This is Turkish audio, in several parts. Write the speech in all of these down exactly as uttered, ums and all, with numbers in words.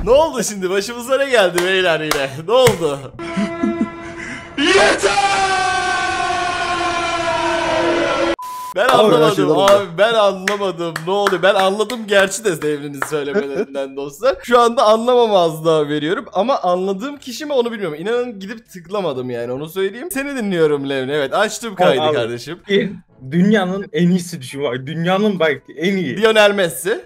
Ne oldu şimdi? Başımıza ne geldi beyler yine? Ne oldu? Yeter! Ben anlamadım abi, abi ben anlamadım ne oluyor, ben anladım gerçi de Devri'nin söylemelerinden dostlar. Şu anda anlamamazlığa veriyorum ama anladığım kişi mi onu bilmiyorum. İnanın gidip tıklamadım yani, onu söyleyeyim. Seni dinliyorum Levni, evet açtım kaydı abi, kardeşim. Dünyanın en iyisi düşün bak, dünyanın bak en iyi. Lionel Messi.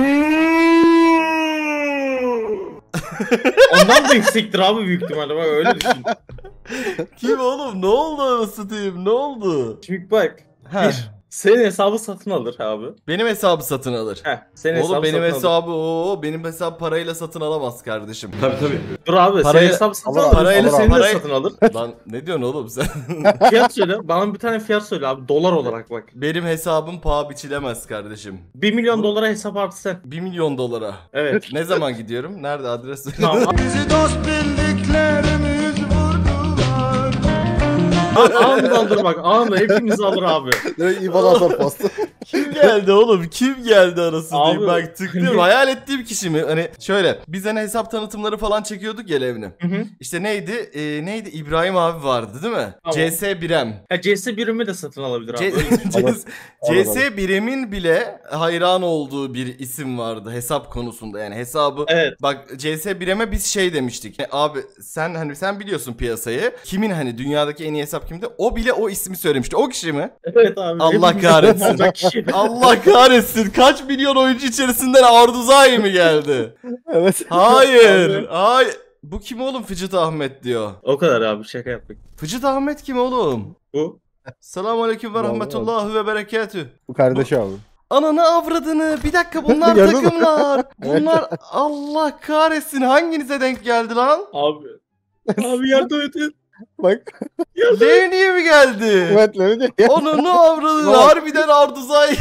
Ondan da yüksektir abi büyük ihtimalle, bak öyle düşün. Kim oğlum, ne oldu anasını diyeyim, ne oldu? Çünkü bak bir, senin hesabı satın alır abi. Benim hesabı satın alır. Heh, senin oğlum benim hesabı alır. o benim hesabı parayla satın alamaz kardeşim. Tabii tabii. Dur abi, parayla, senin hesabı satın alır. Parayla senin parayı... de satın alır. Lan ne diyorsun oğlum sen? Fiyat söyle. Bana bir tane fiyat söyle abi, dolar olarak bak. Benim hesabım paha biçilemez kardeşim. bir milyon dolara hesap artı sen. bir milyon dolara. Evet. Ne zaman gidiyorum? Nerede adres? Tamam. Bizi dost bildiklerimiz vurdular. Anında alır bak, anında hepimizi alır abi. Direkt İvan atar pasta. Kim geldi oğlum? Kim geldi arasında? Abi, bak tıklıyorum. Hayal ettiğim kişi mi? Hani şöyle biz hani hesap tanıtımları falan çekiyorduk ya Levni. Hı hı. İşte neydi? Ee, neydi? İbrahim abi vardı değil mi? Tamam. C S Birem. Ha, C S Birem'i de satın alabilir abi. C S Birem'in bile hayran olduğu bir isim vardı hesap konusunda. Yani hesabı. Evet. Bak C S Birem'e biz şey demiştik. E, abi sen hani sen biliyorsun piyasayı. Kimin hani dünyadaki en iyi hesap kimdi? O bile o ismi söylemişti. O kişi mi? Evet abi. Allah kahretsin. Allah kahretsin. Kaç milyon oyuncu içerisinden Arduzai mi geldi? Evet. Hayır. Hayır. Bu kim oğlum? Fıcıt Ahmet diyor. O kadar abi, şaka yaptık. Fıcıt Ahmet kim oğlum? Bu. Selamun ve rahmetullahi ve berekatü. Bu kardeşi abi. Ananı avradını. Bir dakika, bunlar takımlar. Bunlar Allah kahretsin. Hanginize denk geldi lan? Abi. Abi yardım edin. Bak. Levni'ye mi geldi? Evet Levni. Ananı avradını. Harbiden Arduzai.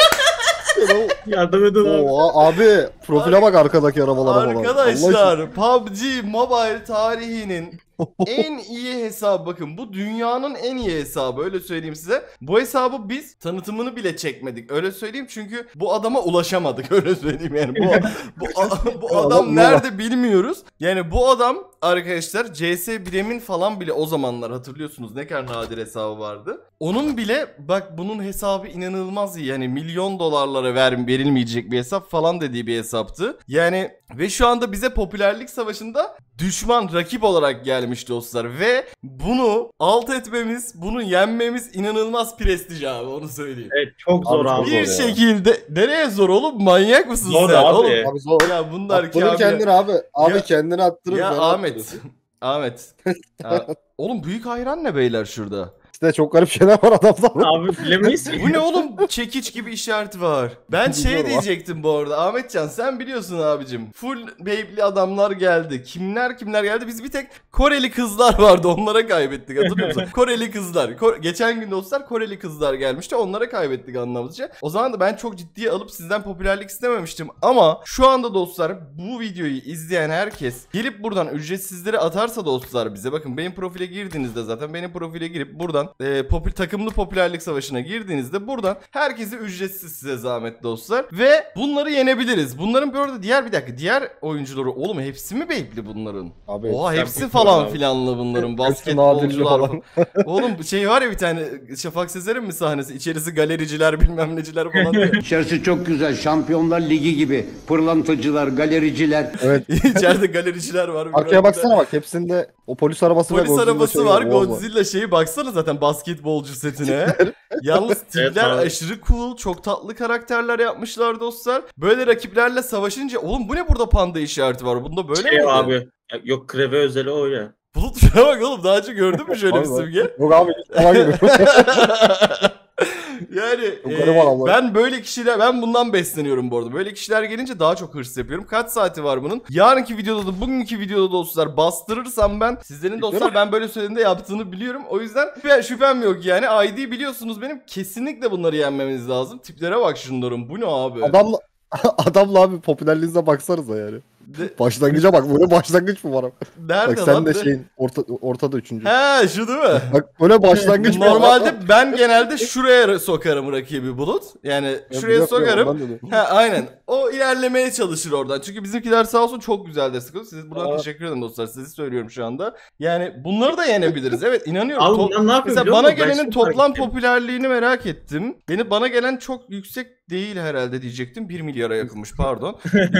Yardım edin abi. Oha abi, profile bak arkadaki arabalara falan. Arkadaşlar P U B G Mobile tarihinin en iyi hesabı, bakın bu dünyanın en iyi hesabı, öyle söyleyeyim size. Bu hesabı biz tanıtımını bile çekmedik, öyle söyleyeyim, çünkü bu adama ulaşamadık, öyle söyleyeyim yani. Bu, bu, bu adam nerede bilmiyoruz. Yani bu adam arkadaşlar C S Birem'in falan bile o zamanlar hatırlıyorsunuz ne kadar nadir hesabı vardı. Onun bile bak bunun hesabı inanılmaz iyi, yani milyon dolarlara ver, verilmeyecek bir hesap falan dediği bir hesaptı. Yani ve şu anda bize popülerlik savaşında düşman, rakip olarak gelmiş dostlar ve bunu alt etmemiz, bunu yenmemiz inanılmaz prestij abi, onu söyleyeyim. Evet, çok zor abi. Bir zor şekilde ya. Nereye zor oğlum, manyak mısın zor sen? Abi. Oğlum, abi zor. Ya bunlar attırır kendini abi. Abi ya, kendini attırır. Ya Ahmet. Ahmet. Ya, oğlum büyük hayran ne beyler şurada? İşte çok garip şeyler var adamda. Abi bilemeyiz ki. Bu ne oğlum? Çekiç gibi işareti var. Ben şey diyecektim bu arada. Ahmetcan sen biliyorsun abicim. Full Beybli adamlar geldi. Kimler kimler geldi? Biz bir tek Koreli kızlar vardı. Onlara kaybettik, hatırlıyor musun? Koreli kızlar. Ko Geçen gün dostlar Koreli kızlar gelmişti. Onlara kaybettik anlamızca. O zaman da ben çok ciddiye alıp sizden popülerlik istememiştim. Ama şu anda dostlar bu videoyu izleyen herkes gelip buradan ücretsizleri atarsa dostlar bize. Bakın benim profile girdiğinizde zaten benim profile girip buradan E, popül takımlı popülerlik savaşına girdiğinizde buradan herkese ücretsiz, size zahmet dostlar, ve bunları yenebiliriz. Bunların bu arada diğer bir dakika diğer oyuncuları oğlum hepsi mi Beybli bunların? Abi, oha hepsi falan filanlı bunların, basketbolcular falan. Oğlum şey var ya bir tane Şafak Sezer'in mi sahnesi, içerisi galericiler bilmem neciler falan diyor. İçerisi çok güzel, Şampiyonlar Ligi gibi, pırlantacılar, galericiler. Evet. İçeride galericiler var. Arkaya baksana bak, hepsinde o polis arabası polis ve Godzilla arabası şey var, var. Godzilla şeyi, baksana zaten basketbolcu setine. Yalnız tipler evet, aşırı cool, çok tatlı karakterler yapmışlar dostlar. Böyle rakiplerle savaşınca oğlum bu ne, burada panda işareti var. Bunda böyle şey mi? Abi. Yok, kreve özeli o ya. Bulut şuna bak oğlum, daha önce gördün mü şöyle bir simge? Yok abi, falan gibi. Yani e, ben böyle kişiler, ben bundan besleniyorum bu arada. Böyle kişiler gelince daha çok hırs yapıyorum. Kaç saati var bunun? Yarınki videoda da bugünkü videoda dostlar bastırırsam ben, sizlerin dostlar ben böyle söylediğinde yaptığını biliyorum. O yüzden şüphem yok yani. I D biliyorsunuz benim, kesinlikle bunları yenmemiz lazım. Tiplere bak şunların, bu ne abi? Adamla, adamla abi popülerliğinize baksanıza yani. De- Başlangıca bak, böyle başlangıç mı var? Nerede Bak sen lan? de De- şeyin orta, ortada üçüncü. He şu değil mi? Bak böyle başlangıç mı var? Normalde ben genelde şuraya sokarım rakibi Bulut. Yani Ya şuraya yok, yok, sokarım. ondan dedim. Ha aynen. O ilerlemeye çalışır oradan. Çünkü bizimkiler sağ olsun çok güzel destek oluyor. Siz buradan Aa. teşekkür ederim dostlar. Sizi söylüyorum şu anda. Yani bunları da yenebiliriz. Evet inanıyorum. Abi To- bunlar ne yapıyor Mesela biliyor bana musun? Ben gelenin şimdi toplam fark ettim. popülerliğini merak ettim. Beni bana gelen çok yüksek değil herhalde diyecektim. bir milyara yakınmış pardon.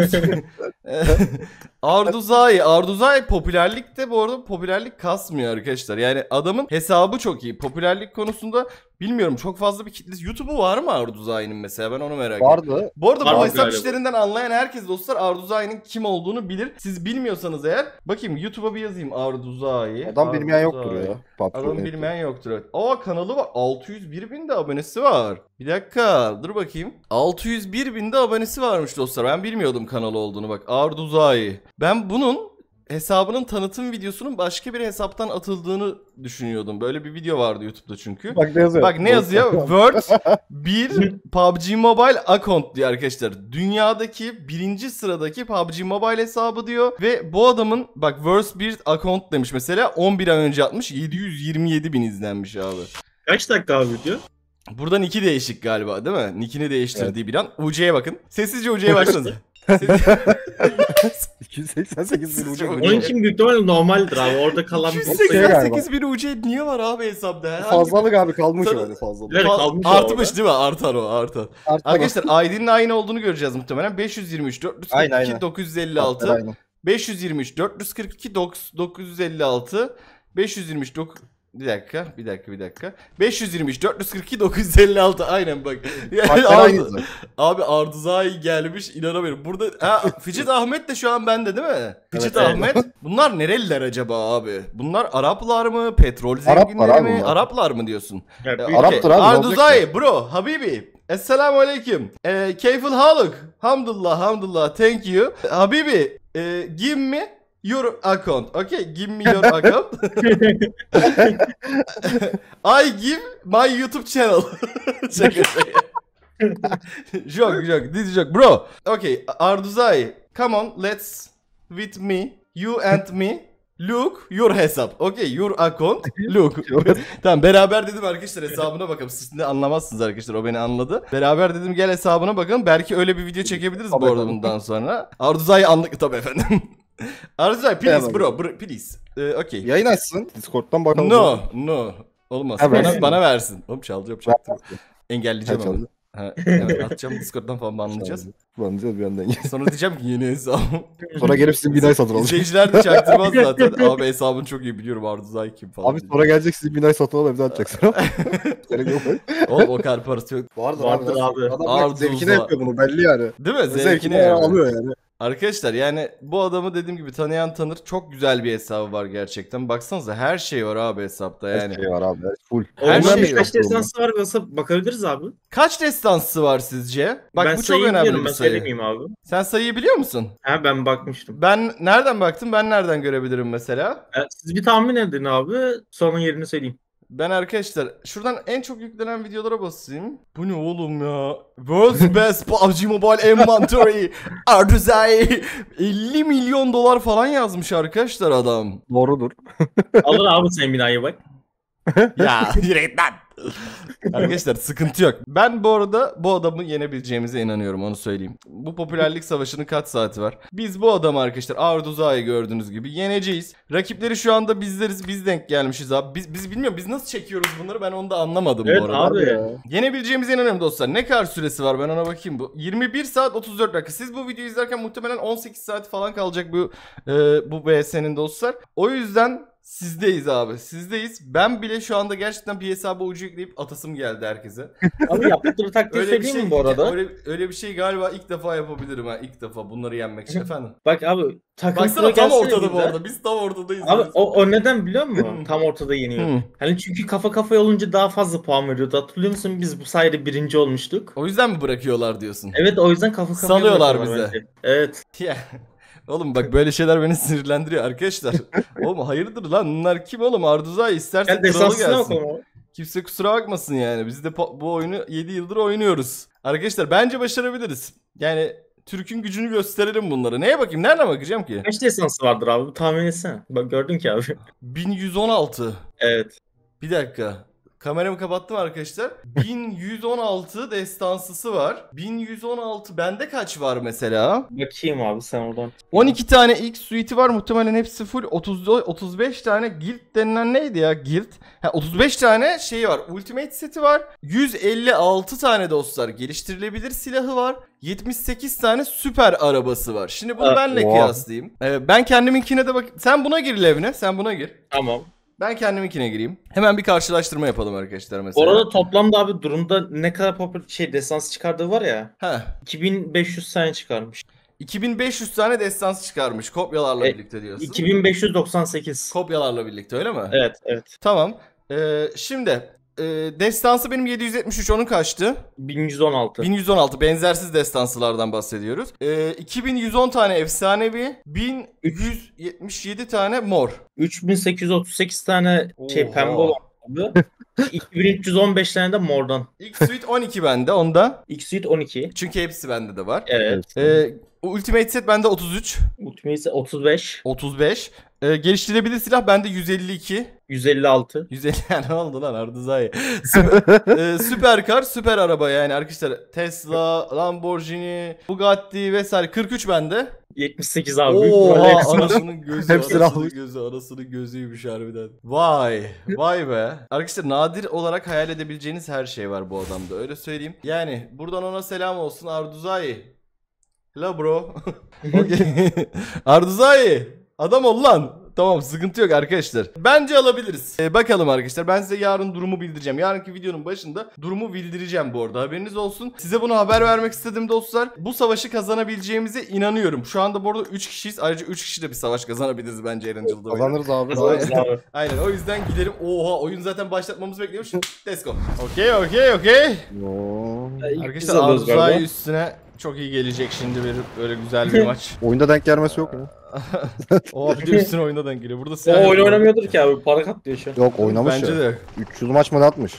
Arduzai. Arduzai popülerlikte bu arada popülerlik kasmıyor arkadaşlar. Yani adamın hesabı çok iyi. Popülerlik konusunda bilmiyorum çok fazla bir kitlesi. YouTube'u var mı Arduzai'nin mesela? Ben onu merak ediyorum. Vardı. Bu arada Var bu mı hesap galiba? işlerinden anlayan herkes dostlar Arduzai'nin kim olduğunu bilir. Siz bilmiyorsanız eğer bakayım YouTube'a bir yazayım Arduzai. Adam bilmeyen Arduzai. yoktur ya. Patron Adam hep. bilmeyen yoktur evet. Aa kanalı var. altı yüz bir bin de abonesi var. Bir dakika dur bakayım. altı yüz bir bin de abonesi varmış dostlar. Ben bilmiyordum kanalı olduğunu bak. Arduzai. Ben bunun hesabının tanıtım videosunun başka bir hesaptan atıldığını düşünüyordum. Böyle bir video vardı YouTube'da çünkü. Bak ne yazıyor? Bak ne yazıyor? World bir P U B G Mobile account diyor arkadaşlar. Dünyadaki birinci sıradaki P U B G Mobile hesabı diyor. Ve bu adamın bak Worst bir account demiş mesela. on bir ay önce atmış. yedi yüz yirmi yedi bin izlenmiş abi. Kaç dakika abi video? Burada nick'i değişik galiba değil mi? Nick'ini değiştirdiği bir an. U C'ye bakın. Sessizce U C'ye başladı. iki yüz seksen sekiz bin ucu. Çok- Onun için büyük ihtimalle normaldir abi. Orada kalan bir Şey şey. galiba. iki yüz seksen sekiz bin U C niye var abi hesapta? Herhangi bir- Fazlalık abi kalmış Tabii. öyle fazlalık. Evet, Fa- kalmış o artmış orada. değil mi? Artar o artar. Arttı Arkadaşlar I D'nin aynı olduğunu göreceğiz muhtemelen. beş yüz yirmi üç, dört yüz kırk iki, Aynen, aynen. dokuz yüz elli bak. altı. Aynen. beş yüz yirmi üç, dört yüz kırk iki, dokuz yüz elli altı. beş yüz yirmi üç, dok- bir dakika, bir dakika, bir dakika. beş yüz yirmi üç, dört yüz kırk iki, dokuz yüz elli altı. Aynen bak. Yani Bak, Ardu- aynısı. abi Arduzai gelmiş inanamıyorum. Burada ha, Ficit Ahmet de şu an bende değil mi? Ficit evet. Ahmet. Bunlar nereliler acaba abi? Bunlar Araplar mı? Petrol Araplar zenginleri abi mi? bunlar. Araplar mı diyorsun? Evet, E, büyük- Arap'tır okey. abi, ne olacak Arduzai bro, Habibi. Esselamu aleyküm. E, keyful haluk. Hamdullah, hamdullah. Thank you. Habibi, e, give me your account. Okay, give me your account. I give my YouTube channel. Şaka şaka. Joke, joke. This is joke. Bro, okay, Arduzai, come on, let's with me, you and me. Look your hesap. Okay, your account. Look. Tamam beraber dedim arkadaşlar hesabına bakalım. Siz de anlamazsınız arkadaşlar. O beni anladı. Beraber dedim gel hesabına bakın. Belki öyle bir video çekebiliriz bu Tabii, arada tabii. bundan sonra. Arduzai anlık tabii efendim. Arduzai please Hemen. bro, bro please. Ee, okay. Yayın açsın. Discord'dan bakalım. No, no. Olmaz. Ha, bana, versin. bana versin. Oğlum çalacağım çaktım. Engelleyeceğim Ha, ama. çaldı. Ha, evet, atacağım Discord'dan falan banlayacağız. Kullanacağız bir yandan. Sonra diyeceğim ki yeni hesabım. Sonra gelip sizin binayı satın alacak. İzleyiciler de çaktırmaz zaten. Abi hesabın çok iyi biliyorum Arduzai kim falan. Abi sonra gelecek sizin binayı satın alıp evde atacaksın. Gerek yok. Oğlum o kadar parası yok. Vardır, Vardır abi. Adam Arzu bak zevkine uza- yapıyor bunu belli yani. Değil mi? Zevkine Zevkine yani. alıyor yani. Arkadaşlar yani bu adamı dediğim gibi tanıyan tanır. Çok güzel bir hesabı var gerçekten. Baksanıza her şey var abi hesapta yani. Her şey var abi. Full. Her Onun şey kaç yok destansı var varsa bakabiliriz abi. Kaç destansı var sizce? Bak ben bu çok sayıyı önemli biliyorum, bir ben sayı. söylemeyeyim abi. Sen sayıyı biliyor musun? Ha ben bakmıştım. Ben nereden baktım? Ben nereden görebilirim mesela? E, siz bir tahmin edin abi. Sonra yerini söyleyeyim. Ben arkadaşlar şuradan en çok yüklenen videolara basayım. Bu ne oğlum ya? World's Best P U B G Mobile Inventory. Arduzai elli milyon dolar falan yazmış arkadaşlar adam. Doğrudur. Alır abi sen binayı bak. Ya yürü git lan. Arkadaşlar sıkıntı yok. Ben bu arada bu adamı yenebileceğimize inanıyorum onu söyleyeyim. Bu popülerlik savaşının kaç saati var? Biz bu adamı arkadaşlar Arduzai'yi gördüğünüz gibi yeneceğiz. Rakipleri şu anda bizleriz. Biz denk gelmişiz abi. Biz, biz bilmiyorum biz nasıl çekiyoruz bunları ben onu da anlamadım Evet bu arada. abi. Ya. Yenebileceğimize inanıyorum dostlar. Ne kadar süresi var ben ona bakayım. Bu yirmi bir saat otuz dört dakika. Siz bu videoyu izlerken muhtemelen on sekiz saat falan kalacak bu e, bu V S'nin dostlar. O yüzden sizdeyiz abi. Sizdeyiz. Ben bile şu anda gerçekten bir hesaba ucu yükleyip atasım geldi herkese. Abi yaptıkları taktiği Öyle bir söyleyeyim şey mi bu arada? Öyle, öyle bir şey galiba ilk defa yapabilirim ha. İlk defa bunları yenmek için efendim. Bak abi takım Baksana pro tam gelsene ortada bu bize. arada. Biz tam ortadayız. Abi o, o neden biliyor musun? Hmm. Tam ortada yeniyor. Hmm. Hani çünkü kafa kafaya olunca daha fazla puan veriyordu. Hatırlıyor musun? Biz bu sayede birinci olmuştuk. O yüzden mi bırakıyorlar diyorsun? Evet o yüzden kafa kafaya Salıyorlar bırakıyorlar bize. bence. Evet. Ya. Oğlum bak böyle şeyler beni sinirlendiriyor arkadaşlar. Oğlum hayırdır lan bunlar kim oğlum Arduzai istersen Gel kralı desansına gelsin. bakalım. Kimse kusura bakmasın yani. Biz de po- bu oyunu yedi yıldır oynuyoruz. Arkadaşlar bence başarabiliriz. Yani Türk'ün gücünü gösterelim bunlara. Neye bakayım? Nereden bakacağım ki? Kaç destansı vardır abi? Tahmin etsene. Bak gördün ki abi. bin yüz on altı. Evet. Bir dakika. Kameramı kapattım arkadaşlar. bin yüz on altı destansısı var. bin yüz on altı bende kaç var mesela? Bakayım abi sen oradan. on iki tane X suite'i var, muhtemelen hepsi full. otuz otuz beş tane guild denilen neydi ya? Guild. Ha, otuz beş tane şey var. Ultimate seti var. yüz elli altı tane dostlar geliştirilebilir silahı var. yetmiş sekiz tane süper arabası var. Şimdi bunu Evet. benle Oha. kıyaslayayım. Ee, ben kendiminkine de bak. Sen buna gir Levne. Sen buna gir. Tamam. Ben kendiminkine gireyim. Hemen bir karşılaştırma yapalım arkadaşlar mesela. Orada toplamda abi durumda ne kadar popüler şey destansı çıkardığı var ya. Heh. iki bin beş yüz tane çıkarmış. iki bin beş yüz tane destansı çıkarmış kopyalarla E, birlikte diyorsun. iki bin beş yüz doksan sekiz. Kopyalarla birlikte öyle mi? Evet evet. Tamam. Ee, şimdi e, destansı benim yedi yüz yetmiş üç, onun kaçtı? bin yüz on altı. bin yüz on altı benzersiz destansılardan bahsediyoruz. Ee, iki bin yüz on tane efsanevi, bin yüz yetmiş yedi tane mor. üç bin sekiz yüz otuz sekiz tane şey Oha. pembe olan abi. iki bin üç yüz on beş tane de mordan. X Suite on iki bende onda. X-Suite on iki. Çünkü hepsi bende de var. Evet. Ee, Ultimate set bende otuz üç. Ultimate ise otuz beş. otuz beş. Ee, geliştirilebilir silah bende yüz elli iki. yüz elli altı. yüz elli ne oldu lan Ardızay? Süper, e, süperkar, süper araba yani arkadaşlar. Tesla, Lamborghini, Bugatti vesaire. kırk üç bende. yetmiş sekiz abi. Büyük bir Oha, koleksiyon. anasının gözü, Hepsini anasının almış. gözü, anasının gözüymüş harbiden. Vay, vay be. Arkadaşlar nadir olarak hayal edebileceğiniz her şey var bu adamda, öyle söyleyeyim. Yani buradan ona selam olsun Arduzay. La bro. Okey. Arduzay. Adam ol lan. Tamam, sıkıntı yok arkadaşlar. Bence alabiliriz. Ee, bakalım arkadaşlar, ben size yarın durumu bildireceğim. Yarınki videonun başında durumu bildireceğim bu arada, haberiniz olsun. Size bunu haber vermek istedim dostlar. Bu savaşı kazanabileceğimize inanıyorum. Şu anda bu arada üç kişiyiz. Ayrıca üç kişi de bir savaş kazanabiliriz bence Erangel'da. Kazanırız abi. Kazanırız abi. Aynen, o yüzden gidelim. Oha, oyun zaten başlatmamızı bekliyormuş. Let's go. Okey okey okey. Oo. Arkadaşlar Arduzay üstüne çok iyi gelecek şimdi bir böyle güzel bir maç. Oyunda denk gelmesi yok mu? Oha, bir de üstüne oyuna denk geliyor. Burada O silah oyun yok. oynamıyordur ki abi. Para katlıyor şu an. Yok oynamış Bence ya. de. üç yüz maç mı ne atmış?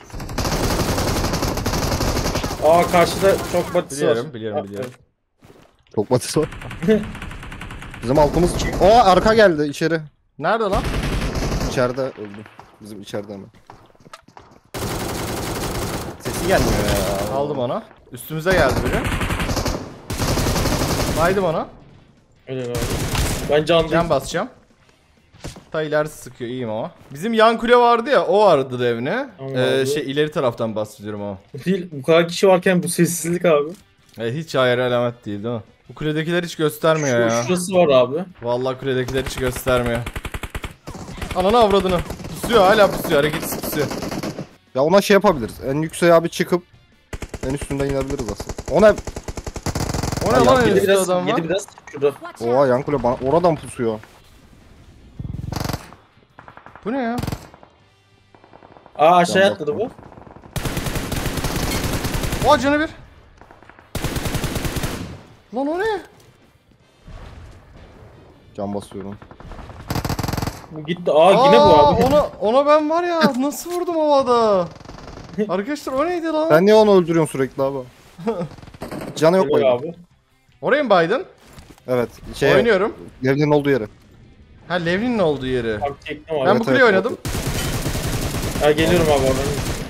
Aa karşıda çok batısı var. Biliyorum, biliyorum, Ha, biliyorum. Çok batısı var. Bizim altımız... Aa arka geldi içeri. Nerede lan? İçeride öldü. Bizim içeride hemen. Sesi gelmiyor ya. Aldım onu. Üstümüze geldi biri. Baydım onu. Öyle abi. Ben can Can basacağım. Ta ilerisi sıkıyor, iyiyim ama. Bizim yan kule vardı ya, o vardı evine. Tamam Ee, abi. şey ileri taraftan bahsediyorum ama. değil. Bu kadar kişi varken bu sessizlik abi. E, hiç hayır alamet değil değil mi? Bu kuledekiler hiç göstermiyor Şu, ya. şurası var abi. Vallahi kuledekiler hiç göstermiyor. Ananı avradını. Pusuyor, hala pusuyor, hareketsiz pusuyor. Ya ona şey yapabiliriz. En yükseğe abi çıkıp en üstünden inebiliriz aslında. Ona... O ne Ay, lan, en Yedi üstte biraz, adam var? yedi biraz. Şurada. Oha yan kule bana oradan pusuyor. Bu ne ya? Aa aşağıya Can atladı bu. Oha, canı bir. Lan o ne? Can basıyorum. Bu gitti. Aa yine bu Aa, abi. Ona, ona ben var ya nasıl vurdum havada? Arkadaşlar o neydi lan? Sen niye onu öldürüyorsun sürekli abi? Canı yok Öyle bayım. abi. Oraya mı baydın? Evet. Şey, Oynuyorum. Levni'nin olduğu yere. Ha, Levnin'in olduğu yeri. Abi çektim abi. Ben Evet, bu kuleyi evet, oynadım. Ha, geliyorum abi oradan.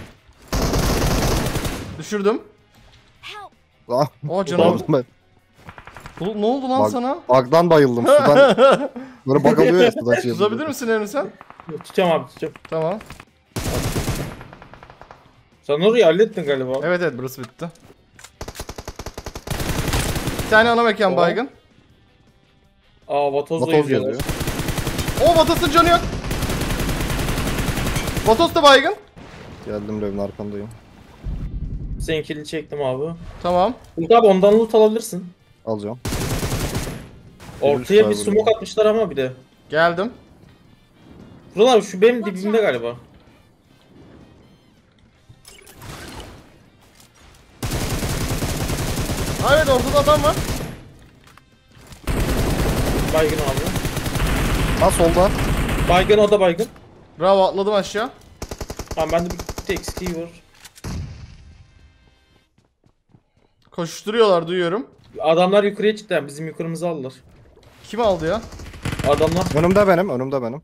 Düşürdüm. Ah, Oha, canım. bayıldım ben. Bu- Ne oldu lan Bak- sana? Bug'dan bayıldım. Sudan böyle bug alıyor ya sudan şey. Tutabilir misin Emre sen? Tutacağım abi tutacağım. Tamam. Sen orayı hallettin galiba. Evet evet, burası bitti. Bir tane ana mekan Tamam. baygın. Aa Vatoz'la Vatoz yüzüyorlar. yazıyor. O Vatos'un canı yok. Vatos da baygın. Geldim Levni arkandayım. Seninkini çektim abi. Tamam. Umut abi ondan loot alabilirsin. Alacağım. Ortaya bir Yürü, smoke atmışlar ama bir de. Geldim. Furkan abi şu benim dibimde galiba. Ha, evet, ortada adam var. Baygın abi. Ha solda. Baygın o da baygın. Bravo, atladım aşağı. Tamam bende bir tek eksikliği var. Koşturuyorlar, duyuyorum. Adamlar yukarıya çıktı yani bizim yukarımızı aldılar. Kim aldı ya? Adamlar Önümde benim, önümde benim.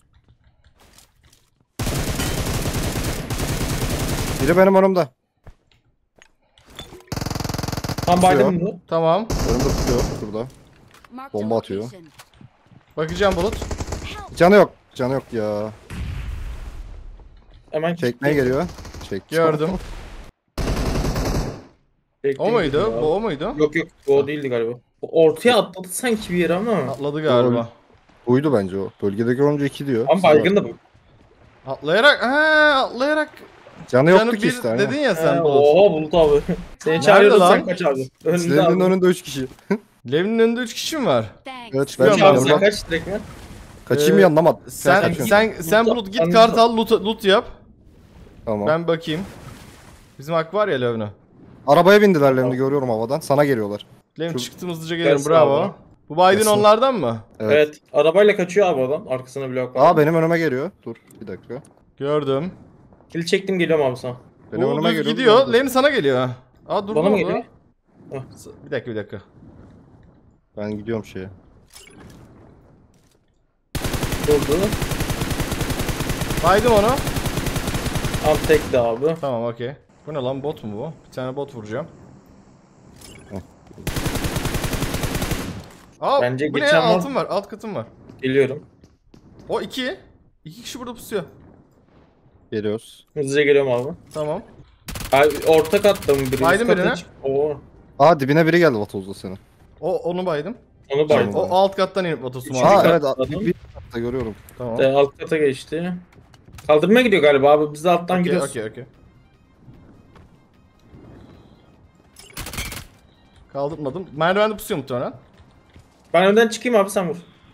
Biri benim önümde. tam baydım bunu. Tamam. Önümde tutuyor şurada. Bomba atıyor. Bakacağım Bulut. Canı yok. Canı yok ya. Hemen Çekmeye geliyor. Çek. Gördüm. çektim O muydu? gidiyor Bu abi. o muydu? Yok yok bu o değildi galiba. O ortaya atladı sanki bir yere ama. Atladı galiba. Buydu bence o. Bölgedeki oyuncu iki diyor. Ama baygın da bu. Atlayarak, ha atlayarak. Canı yoktu Canı ki bir işte. dedin ya sen He, Bulut. oha Bulut abi. Seni Nerede çağırıyordum lan? sen kaç abi. Önünde Sizlerin abi. önünde üç kişi. Levnin önünde üç kişi mi var? Evet Çıkıyorum ben abi, Kaç abi yanıma- sen kaç direkt mi? kaçayım Ee, yanına mı? Sen kaçıyorsun. sen sen Loot- Bulut git Ben- kart al loot, loot yap. Tamam. Ben bakayım. Bizim hak var ya Levne. Arabaya bindiler Levni görüyorum havadan. Sana geliyorlar. Levn Şu- çıktım hızlıca gelirim Gelsin bravo. abi. Bu Biden Gelsin. onlardan mı? Evet. Evet. Arabayla kaçıyor abi adam. Arkasına blok var. Aa benim önüme geliyor. Dur bir dakika. Gördüm. Kill çektim geliyorum abi sana. Benim Bu önüme düz geliyor. gidiyor. Levni sana geliyor. Aa dur Bana ne mı oldu? geliyor? S- Bir dakika bir dakika. Ben gidiyorum şeye. Durdu. Baydım onu. Abi tekti abi. Tamam okey. Bu ne lan bot mu bu? Bir tane bot vuracağım. Heh. Aa Bence bu ne geçen ya? var- Altın var alt katım var. Geliyorum. O iki. İki kişi burada pusuyor. Geliyoruz. Hızlıca geliyorum abi. Tamam. Abi orta katta mı biri? Baydın Üst kata birine. çık- Oo. Aa dibine biri geldi Vatoz'da senin. O onu baydım. Onu baydım. O alt kattan inip vatosu Üçüncü Aa kat- evet adam. bir, bir katta görüyorum. Tamam. Ee, alt kata geçti. Kaldırmaya gidiyor galiba abi. Biz de alttan Okey gidiyoruz. okey okey. Kaldırmadım. Merdivende pusuyor muhtemelen. Ben önden çıkayım abi sen vur.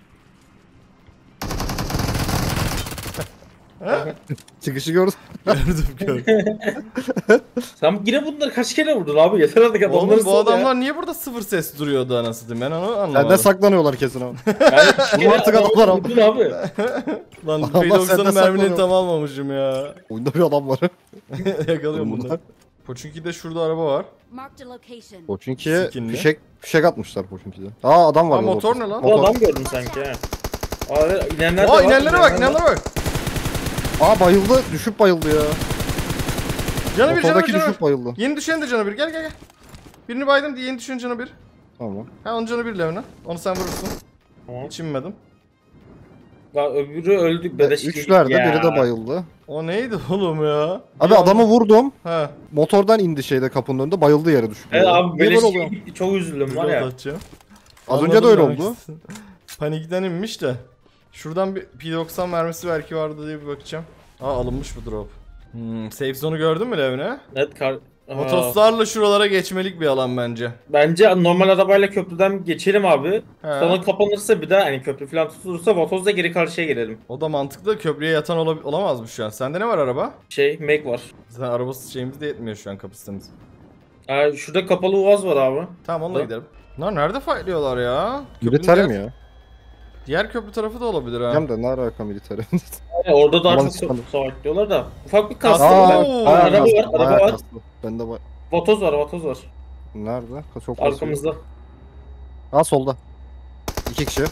Çıkışı gördüm. Gördüm gördüm. Sen yine bunları kaç kere vurdun abi? Yeter artık adamları Oğlum bu sal ya. adamlar niye burada sıfır ses duruyordu anasını diyeyim ben onu Sende anlamadım. saklanıyorlar kesin abi. Yani iki kere artık adamı adamlar abi. vurdun abi. Lan Adamlar P doksanın sende mermini saklanıyor. tam almamışım ya. Oyunda bir adam var. Yakalıyorum Bunlar. bunu. Poçinki'de şurada araba var. Poçinki'ye Skinli. fişek, fişek atmışlar Poçinki'de. Aa adam var. Aa, yolda. motor ne lan? Bu adam gördüm sanki ha. Abi inenler de Aa var. inenlere bak inenler inenlere var. bak. Aa bayıldı. Düşüp bayıldı ya. Canı bir canı bir Motordaki canı düşüp bir. bayıldı. Yeni düşen de canı bir gel gel gel. Birini baydım diye yeni düşen canı bir. Tamam. Ha onun canı bir Levna. Onu sen vurursun. Tamam. Hiç inmedim. Ya öbürü öldü. Bedeşli. Üçlerde biri de bayıldı. O neydi oğlum ya? Abi Bir adamı anda- vurdum. Ha. Motordan indi şeyde kapının önünde bayıldı yere düşüp. Evet ya. abi Niye böyle beleşli oluyor? gitti. Çok üzüldüm var Reload ya. atacağım. Az Anladım önce de öyle demek oldu. istedim. Panikten inmiş de. Şuradan bir P doksan mermisi belki vardı diye bir bakacağım. Aa alınmış bu drop. Hmm, safe zone'u gördün mü Levne? Evet kar... Aa. Motoslarla şuralara geçmelik bir alan bence. Bence normal arabayla köprüden geçelim abi. He. Sonra kapanırsa bir daha hani köprü falan tutulursa Vatoz'da geri karşıya gelelim. O da mantıklı. Köprüye yatan ola- olamaz mı şu an? Sende ne var araba? Şey Meg var. Zaten arabası şeyimiz de yetmiyor şu an kapasitemiz. Aa, şurada kapalı uvaz var abi. Tamam onunla Da- gidelim. Bunlar nerede fightlıyorlar ya? Militer Köprünün mi diğer- ya? Diğer köprü tarafı da olabilir ha. Hem de ne alaka militer? Yani orada daha Aman çok sıkıldım. savaş diyorlar da. Ufak bir kastı Aa, var. Oo, Ben- bayağı Araba kastı, var, araba bayağı var. kastı. Bende ba- Vatoz var, vatoz var. Nerede? Çok kasıyor. Arkamızda. Ha solda. İki kişi.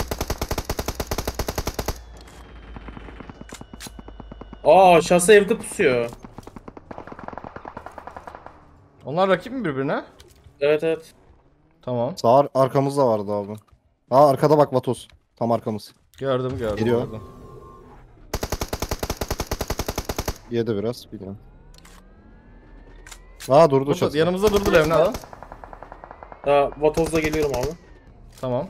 Aa aşağısı evde pusuyor. Onlar rakip mi birbirine? Evet evet. Tamam. Sağ ar- arkamızda vardı abi. Aa arkada bak Vatos. Tam arkamız. Gördüm gördüm. Geliyor. gördüm. Yedi biraz. Bilmiyorum. Aa durdu Burada, şasi. yanımızda durdu Levne lan. Aa, Vatoz'da geliyorum abi. Tamam.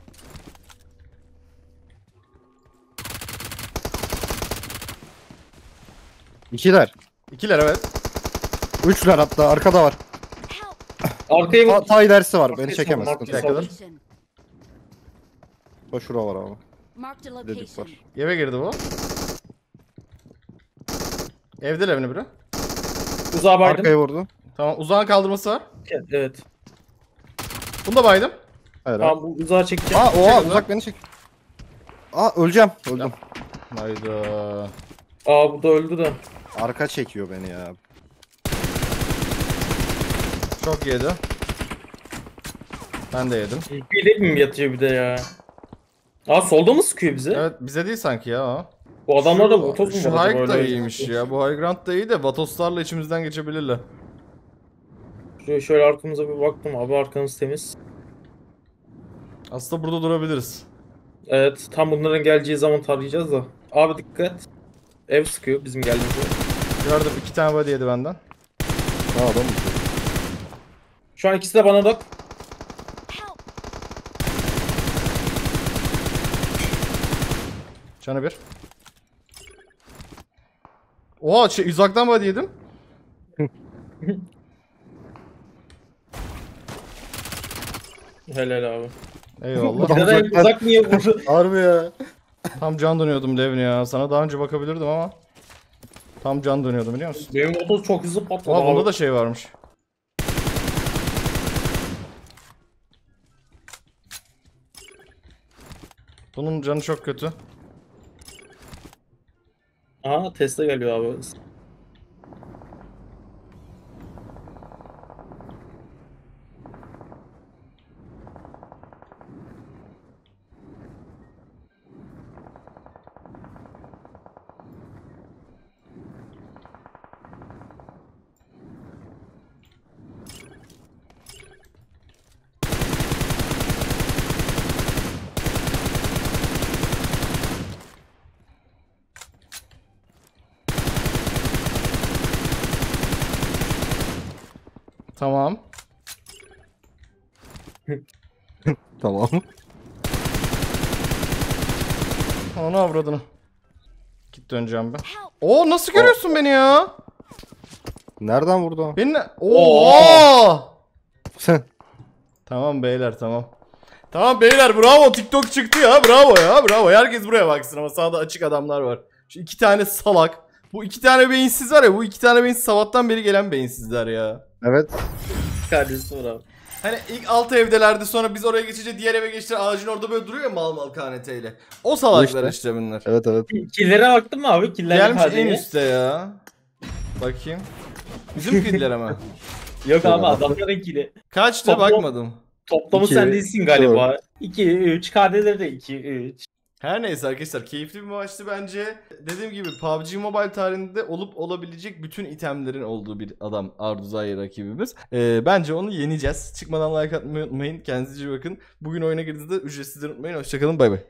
İkiler. İkiler evet. Üçler hatta arkada var. Arkaya Ta, bak. ta ilerisi var. Beni Arkaya çekemez. tamam, Sıkıntı arkaya yok. Dakikadır. Bak şura var abi. Dedik var. Eve girdi bu. Evde Levne biri. Uzağa baydım. Arkaya vurdu. Tamam uzağın kaldırması var. Evet. Bunu da baydım. Hayır. Tamam bu uzağa çekeceğim. Aa oha Çek uzak beni çek. Aa öleceğim. Öldüm. Hayda. Aa bu da öldü de. Arka çekiyor beni ya. Çok yedi. Ben de yedim. Bir de mi yatıyor bir de ya? Aa solda mı sıkıyor bize? Evet bize değil sanki ya o. Bu adamlar da Şu- Vatos mu Şu var hike acaba da öyle? iyiymiş ya. Bu high ground da iyi de Vatoslarla içimizden geçebilirler. Şöyle, şöyle arkamıza bir baktım abi, arkamız temiz. Aslında burada durabiliriz. Evet, tam bunların geleceği zaman tarayacağız da. Abi dikkat. Ev sıkıyor bizim geldiğimizde. Gördüm iki tane body yedi benden. Ha adam mı? Şu an ikisi de bana da. Canı bir. Oha şey, uzaktan body yedim. Helal abi. Eyvallah. Adam Ya da uzaktan- uzak niye vurdu? Harbi ya. Tam can dönüyordum Levni ya. Sana daha önce bakabilirdim ama. Tam can dönüyordum biliyor musun? Benim motor çok hızlı patladı Ama bunda abi. da şey varmış. Bunun canı çok kötü. Aha Tesla geliyor abi. Tamam. Tamam. Onu avradını. Git döneceğim ben. Oo nasıl görüyorsun beni ya? Nereden vurdu o? Beni ne? Oo! Sen. Tamam beyler tamam. Tamam beyler bravo TikTok çıktı ya bravo ya bravo. Herkes buraya baksın ama sağda açık adamlar var. Şu iki tane salak. Bu iki tane beyinsiz var ya bu iki tane beyinsiz sabahtan beri gelen beyinsizler ya. Evet. Kardeşim var abi. Hani ilk alt evdelerdi sonra biz oraya geçince diğer eve geçtiler ağacın orada böyle duruyor ya mal mal kaneteyle. O salaklar işte. işte bunlar. Evet evet. Killere baktın mı abi? Killer Gelmiş en üstte ya. Bakayım. Bizim killer ama. Yok abi Yok. adamların killi. Kaçtı Toplam- bakmadım. Toplamı İki, sen değilsin galiba. iki, üç, K D'leri de iki, üç. Her neyse arkadaşlar keyifli bir maçtı bence. Dediğim gibi P U B G Mobile tarihinde olup olabilecek bütün itemlerin olduğu bir adam Arduzay rakibimiz. Ee, bence onu yeneceğiz. Çıkmadan like atmayı unutmayın. Kendinize iyi bakın. Bugün oyuna girdiğinizde ücretsizleri unutmayın. Hoşçakalın bay bay.